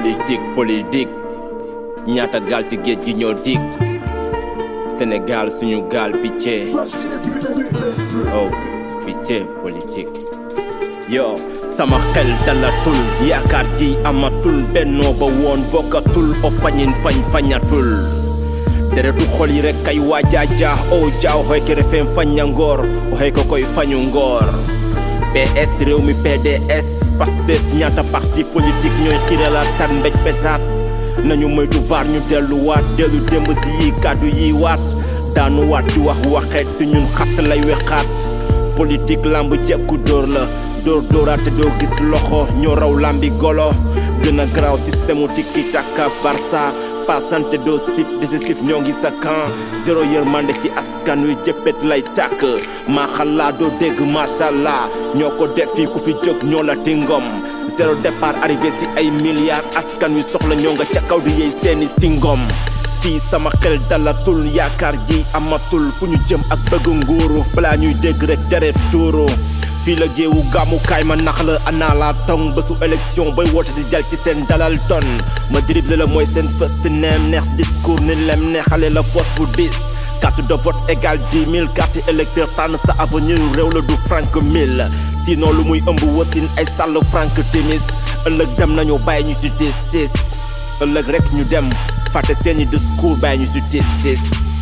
politique ñaata gaal ci géej gi ñoo dig Sénégal suñu gaal picc oh picc politique yo sama xel dalatul yaakaar ji amatul bennoo ba woon bokkatul o fañin fañatul deretu xol yi rek kay waajaaja o jaaw xoy ke refem faña ngoor o xey ko koy fañu ngoor PS réew mi PDS Pastef ñaata parti politique ñooy xirala tan mbéj pesaat nañu moytu vaar ñu delluwaat dellu démb si yi kàddu yi waat daanu waat di wax waxeet si ñun xatt lay wexaat politique lamb jekku dóor la dóoraate doo gis loxo ñoo raw lambi golo gën a garaaw système tiki taka Barça passante doo sit décisif ñoo ngi sa camp zéro yërmande ci askan wi jëppet lay tàkk maa xalaa doo dégg machallah ñoo ko def fii ku fi jóg ñoo la tingom zéro départ arrivé si ay milliards askan wi soxla ñoo nga ca kaw di yey seeni singom fii sama xel dalatul yaakaar ji amatul fu ñu jëm ak bëgg nguuru balaa ñuy dégg rek deret tuuru fii la géewu gàmmu kaay ma nax la ana la tong bésu élection bay woote di jal ci seen dalal ton ma dribble la mooy seen first name neex discours ni lem neexale la poste bu 10 carte de vote égale 10 000 carte électeur tànn sa avenir réew la du franc 1000 sinon lu muy ëmb wasin ay sàll franc timis ëllëg dem nañu bàyyi ñu si tis ëllëg rek ñu dem fàtte seeni discours bàyyi ñu si tis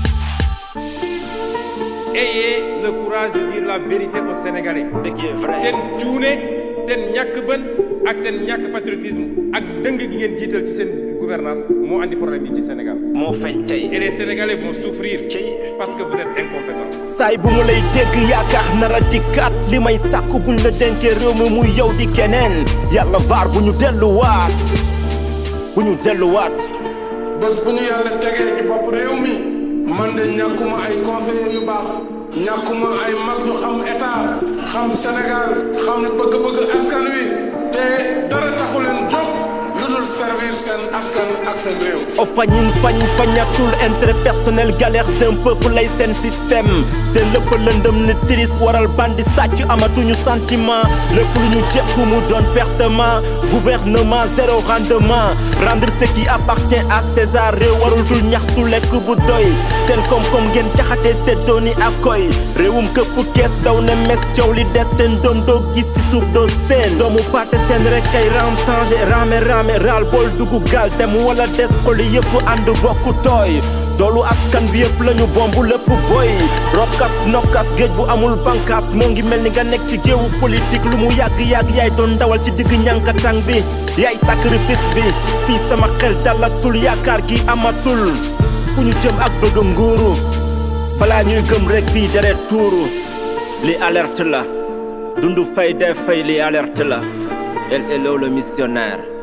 Ayez le courage de dire la vérité aux Sénégalais. Ce qui est vrai. Sen cuune sen ñàkk bën ak sen ñàkk patriotisme ak dëng gi ngeen jiital ci sen gouvernance moo andi problème yi ci Sénégal. moo feeñ tey. Et les Sénégalais vont souffrir parce que vous êtes incompétents. saay bu mu lay dégg yaakaar nara dikkaat li may sàkk buñ la dénkee réew mi muy yow di keneen yàlla vaar bu ñu delluwaat bu ñu delluwaat. bés bu ñu yàlla tegee ci bopp réew mi man de ñàkkuma ay conseillers yu baax ñàkkuma ay mag ñu xam état xam Sénégal xam bëgg-bëgg askan wi te dara taxu leen jóg lu dul servir seen askan ak seen réew. o fañatul intérêt personnel galère d'un peuple lay seen système seen lépp lëndëm ne tiris waral bandi sàcc amatuñu sentiment lépp lu ñu jekku mu doon pertement gouvernement zéro rendement rendre ce qui appartient à César réew warul dul ñaxtu lekk bu doy seen koom-koom ngeen jaxate seddoo ni ak koy réewum këpp kees daw ne mes coow li des seen doom doo gis ci suuf doo seen doomu paate seen rek kay ramtange rame raal bool duggu gaal dem wala des xoli yëpp ànd bokku tooy doolu askan bi yëpp lañu bombu lépp boy rokkas nokkas géej bu amul bankas moo ngi mel ni nga nekk ci géewu politique lu mu yàgg yaay doon ndawal ci digg ñankatang bi yaay sacrifice bi fii sama xel dalatul yaakaar gi amatul fu ñu jëm ak bëgg nguuru balaa ñuy gëm rek fii deret tuuru li alerte la dundu fay def fay li alerte la El Hello le missionnaire